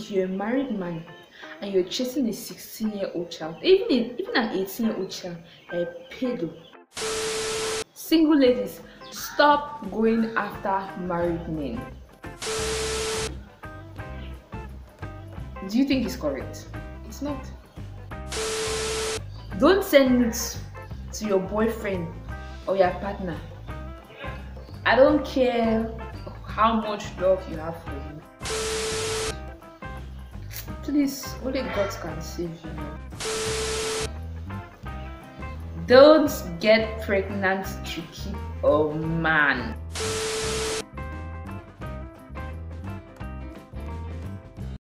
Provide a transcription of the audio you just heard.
if you're a married man and you're chasing a 16-year-old child, even an 18-year-old child, a pedo. Single ladies, stop going after married men. Do you think it's correct? It's not. Don't send nudes to your boyfriend or your partner. I don't care how much love you have for him. Please, only God can save you. Don't get pregnant to keep a man.